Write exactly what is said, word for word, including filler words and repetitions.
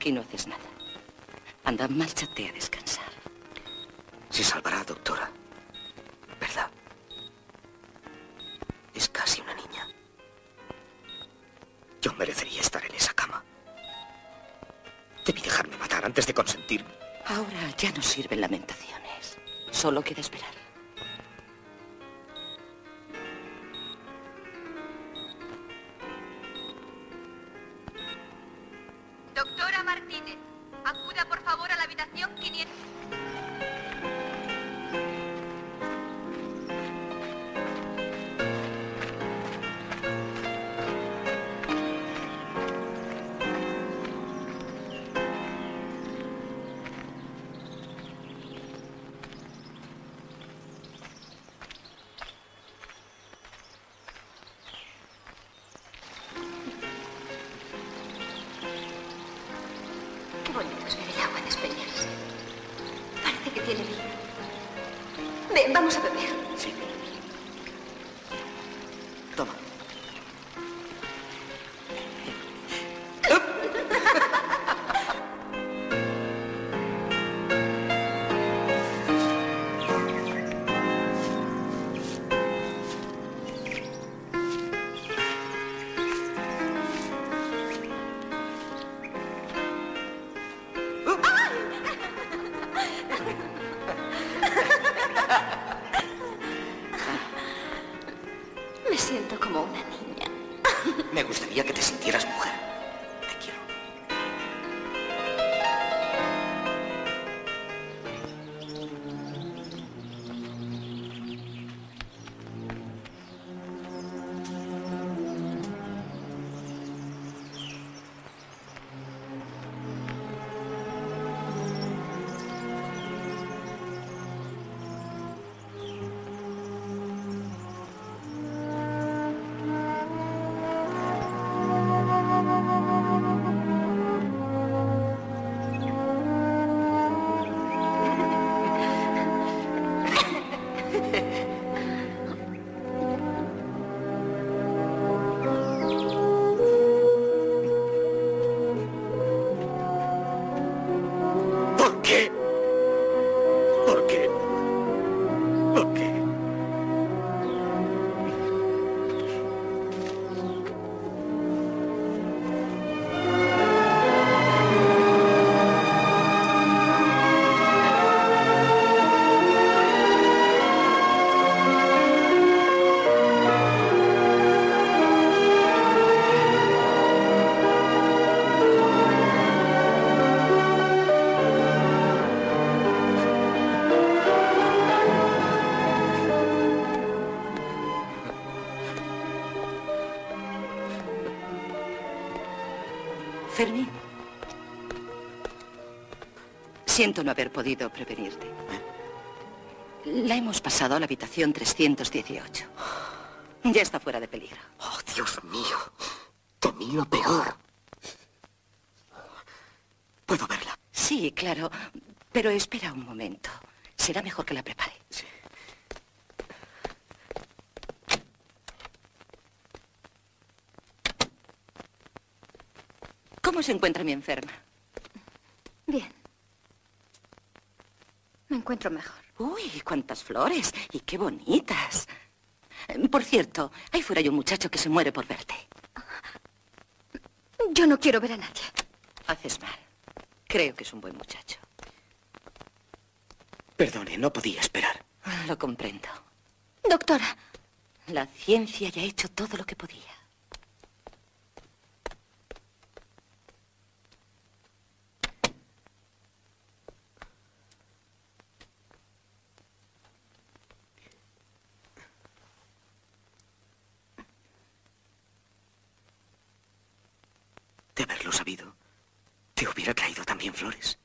Aquí no haces nada. Anda, márchate a descansar. Se salvará, doctora. ¿Verdad? Es casi una niña. Yo merecería estar en esa cama. Debí dejarme matar antes de consentirme. Ahora ya no sirven lamentaciones. Solo queda esperar. Doctora Martínez, acuda por favor a la habitación quinientos. Qué bonito es ver el agua despeñarse. Parece que tiene vida. Ven, vamos a beber. Sí. Toma. Me siento como una niña. Me gustaría que te sintieras mujer. Te quiero. ¿Por qué? ¿Por qué? ¿Por qué? Fermín. Siento no haber podido prevenirte. La hemos pasado a la habitación trescientos dieciocho. Ya está fuera de peligro. Oh, Dios mío. Temí lo peor. ¿Puedo verla? Sí, claro. Pero espera un momento. Será mejor que la prepare. Sí. ¿Cómo se encuentra mi enferma? Bien. Me encuentro mejor. Uy, cuántas flores. Y qué bonitas. Por cierto, ahí fuera hay un muchacho que se muere por verte. Yo no quiero ver a nadie. Haces mal. Creo que es un buen muchacho. Perdone, no podía esperar. Lo comprendo. Doctora. La ciencia ya ha hecho todo lo que podía. De haberlo sabido, te hubiera traído también flores.